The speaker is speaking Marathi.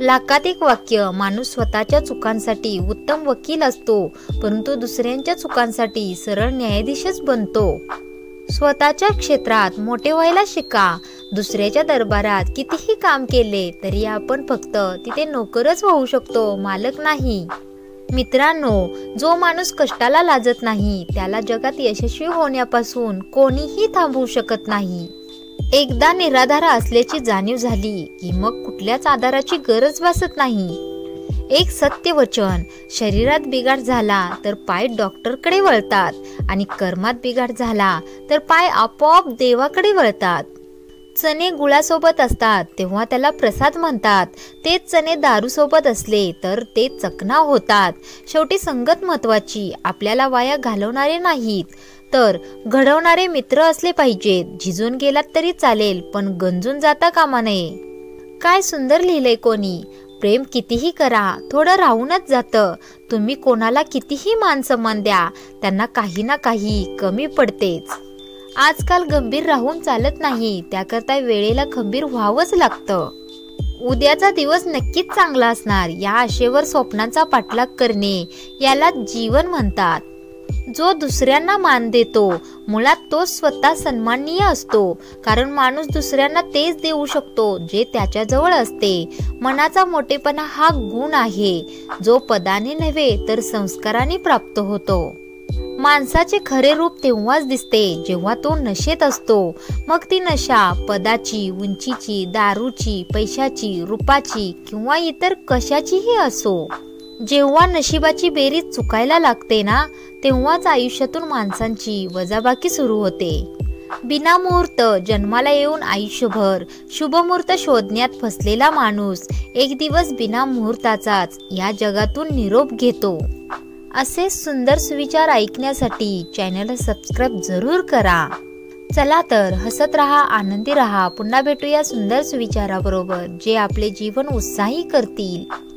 लाखात एक वाक्य. माणूस स्वतःच्या चुकांसाठी उत्तम वकील असतो, परंतु दुसऱ्यांच्या चुकांसाठी सरळ न्यायाधीशच बनतो. स्वतःच्या क्षेत्रात मोठे व्हायला शिका. दुसऱ्याच्या दरबारात कितीही काम केले तरी आपण फक्त तिथे नोकरच होऊ शकतो, मालक नाही. मित्रांनो, जो माणूस कष्टाला लाजत नाही त्याला जगात यशस्वी होण्यापासून कोणीही थांबवू शकत नाही. एकदा निराधार असल्याची जाणीव झाली की मग कुठल्याच आधाराची गरज भासत नाही. एक सत्य वचन. शरीरात बिघाड झाला तर पाय डॉक्टरकडे वळतात आणि कर्मात बिघाड झाला तर पाय आपोआप देवाकडे वळतात. चणे गुळासोबत असतात तेव्हा त्याला प्रसाद म्हणतात. तेच चणे दारूसोबत असले तर ते चकना होतात. शेवटी संगत महत्वाची. आपल्याला वाया घालवणारे नाहीत तर घडवणारे मित्र असले पाहिजेत. झिजून गेलात तरी चालेल पण गंजून जाता कामा नये. काय सुंदर लिहिलंय कोणी. प्रेम कितीही करा, थोडं राहूनच जातं. तुम्ही कोणाला कितीही मान सन्मान द्या, त्यांना काही ना काही कमी पडतेच. आजकाल गंभीर राहून चालत नाही, त्याकरता वेळेला खंबीर व्हावंच लागतं. उद्याचा दिवस नक्कीच चांगला असणार या आशेवर स्वप्नांचा पाठलाग करणे याला जीवन म्हणतात. जो दुसऱ्यांना मान देतो मुळात तो स्वतः सन्माननीय असतो, कारण माणूस दुसऱ्यांना तेच देऊ शकतो जे त्याच्याजवळ असते. मनाचा मोठेपणा हा गुण आहे जो पदाने नव्हे तर संस्काराने प्राप्त होतो. माणसाचे खरे रूप तेव्हाच दिसते जेव्हा तो नशेत असतो. मग ती नशा पदाची, उंचीची, दारूची, पैशाची, रूपाची किंवा इतर कशाचीही असो. जेव्हा नशिबाची बेरीज चुकायला लागते ना, तेव्हाच आयुष्यातून माणसांची वजाबाकी सुरू होते. बिनामुहूर्त जन्माला येऊन आयुष्यभर शुभमुहूर्त शोधण्यात फसलेला माणूस एक दिवस बिनामुहूर्ताचाच या जगातून निरोप घेतो. असे सुंदर सुविचार ऐकण्यासाठी चॅनलला सबस्क्राईब जरूर करा. चला तर हसत रहा, आनंदी रहा. पुन्हा भेटूया सुंदर सुविचाराबरोबर जे आपले जीवन उत्साही करतील.